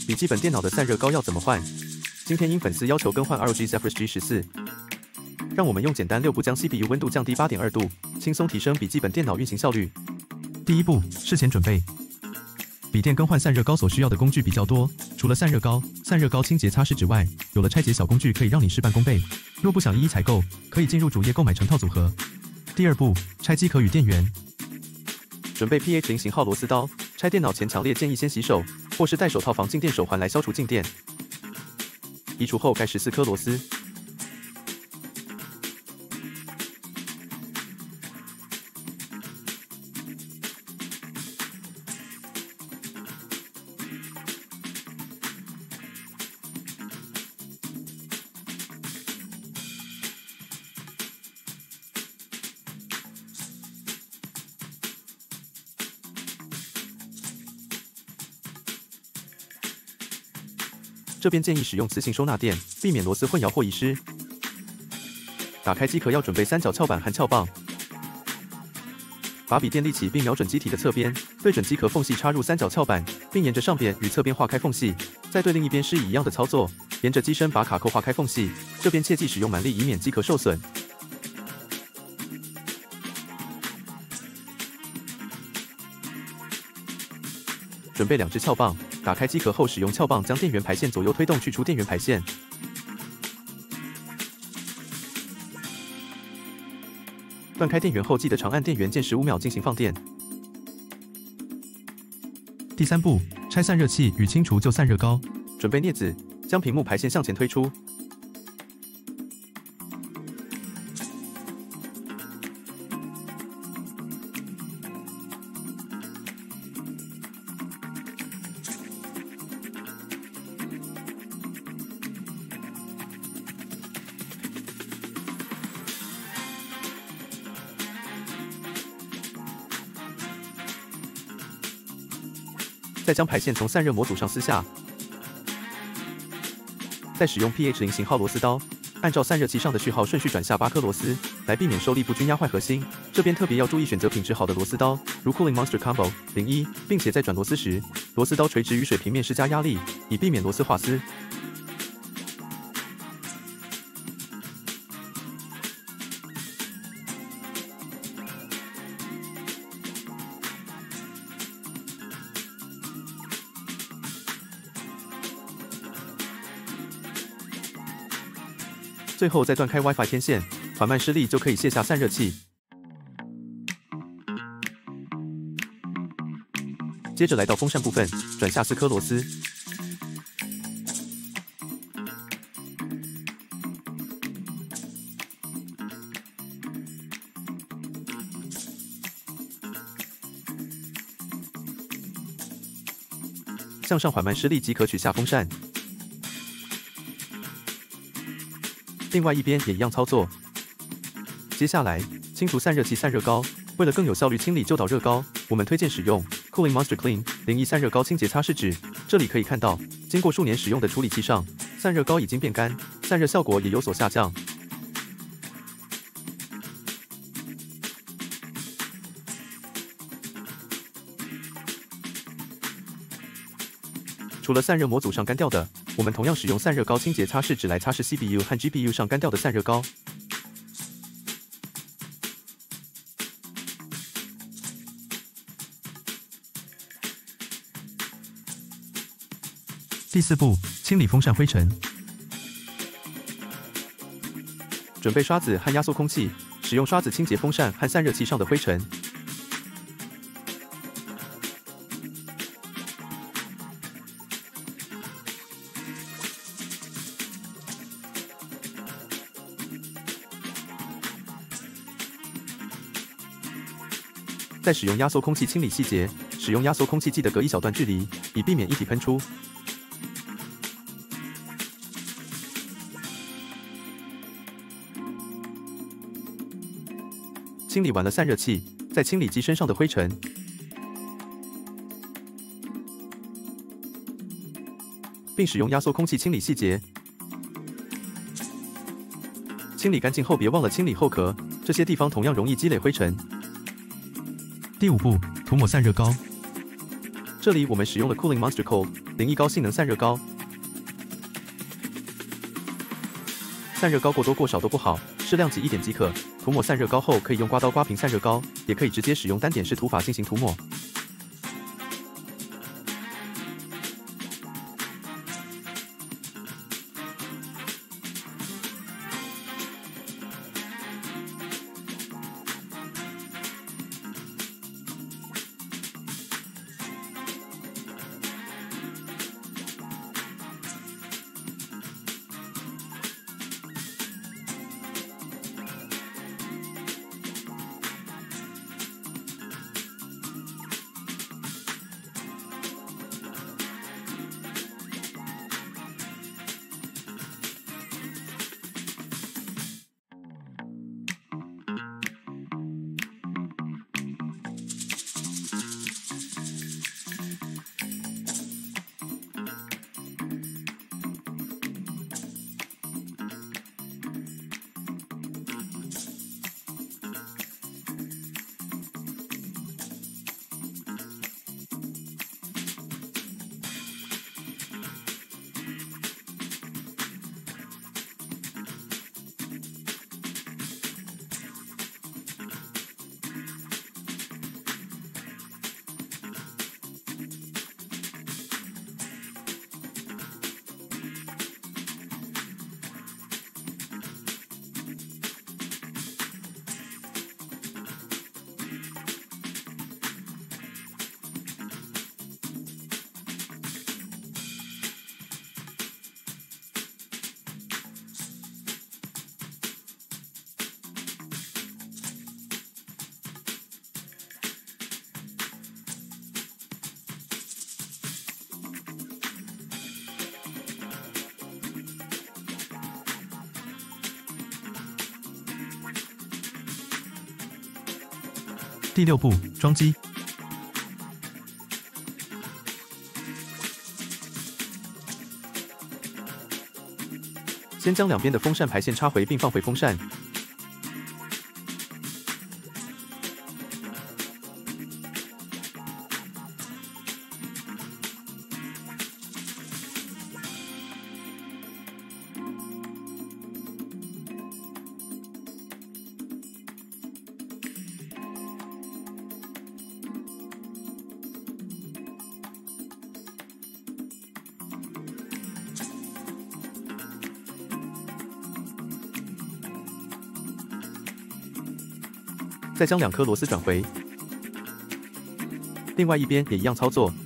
笔记本电脑的散热膏要怎么换？今天因粉丝要求更换 ROG Zephyrus G14，让我们用简单6步将 CPU 温度降低8.2度，轻松提升笔记本电脑运行效率。第一步，事前准备。笔电更换散热膏所需要的工具比较多，除了散热膏清洁擦拭纸外，有了拆解小工具可以让你事半功倍。若不想一一采购，可以进入主页购买成套组合。第二步，拆机壳与电源。准备 PH0型号螺丝刀，拆电脑前强烈建议先洗手，或是戴手套防静电手环来消除静电。移除后盖14颗螺丝。这边建议使用磁性收纳垫，避免螺丝混淆或遗失。打开机壳要准备3角撬板和撬棒，把笔电立起并瞄准机体的侧边，对准机壳缝隙插入3角撬板，并沿着上边与侧边划开缝隙，再对另一边施以一样的操作，沿着机身把卡扣划开缝隙。这边切记使用蛮力，以免机壳受损。准备2支撬棒。打开机壳后，使用撬棒将电源排线左右推动，去除电源排线。断开电源后，记得长按电源键15秒进行放电。第三步，拆散热器与清除旧散热膏。准备镊子，将屏幕排线向前推出。再将排线从散热模组上撕下，再使用 PH0型号螺丝刀，按照散热器上的序号顺序转下8颗螺丝，来避免受力不均压坏核心。这边特别要注意选择品质好的螺丝刀，如 Cooling Monster Combo 01，并且在转螺丝时，螺丝刀垂直于水平面施加压力，以避免螺丝滑丝。最后再断开 WiFi 天线，缓慢施力就可以卸下散热器。接着来到风扇部分，转下4颗螺丝。向上缓慢施力即可取下风扇。另外一边也一样操作。接下来，清除散热器散热膏。为了更有效率清理旧导热膏，我们推荐使用 Cooling Monster Clean 01散热膏清洁擦拭纸。这里可以看到，经过数年使用的处理器上，散热膏已经变干，散热效果也有所下降。除了散热模组上干掉的，我们同样使用散热膏清洁擦拭纸来擦拭 CPU 和 GPU 上干掉的散热膏。第四步，清理风扇灰尘。准备刷子和压缩空气，使用刷子清洁风扇和散热器上的灰尘。再使用压缩空气清理细节，使用压缩空气记得隔一小段距离，以避免液体喷出。清理完了散热器，再清理机身上的灰尘。并使用压缩空气清理细节。清理干净后，别忘了清理后壳，这些地方同样容易积累灰尘。第五步，涂抹散热膏。 这里我们使用了 Cooling Monster Cold 0E高性能散热膏。散热膏过多过少都不好，适量挤1点即可。涂抹散热膏后，可以用刮刀刮平散热膏，也可以直接使用单点式涂法进行涂抹。 第6步，装机。 先将两边的风扇排线插回并放回风扇。再将2颗螺丝转回，另外一边也一样操作。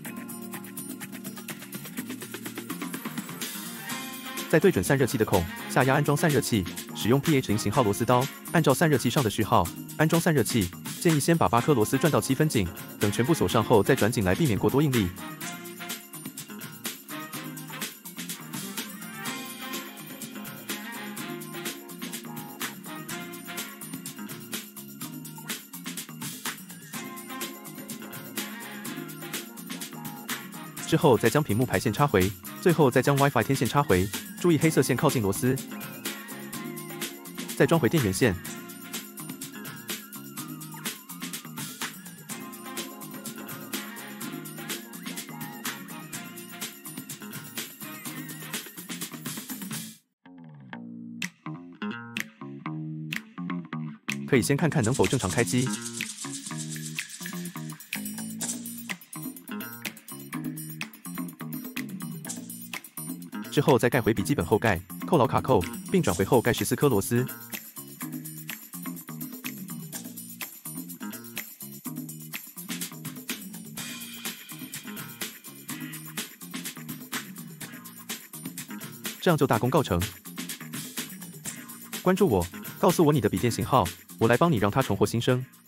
在对准散热器的孔下压安装散热器，使用 PH0型号螺丝刀，按照散热器上的序号安装散热器。建议先把8颗螺丝转到7分紧，等全部锁上后再转紧来避免过多应力。之后再将屏幕排线插回，最后再将 WiFi 天线插回，注意黑色线靠近螺丝，再装回电源线。可以先看看能否正常开机。之后再盖回笔记本后盖，扣牢卡扣，并转回后盖14颗螺丝。这样就大功告成。关注我，告诉我你的笔电型号，我来帮你让它重获新生。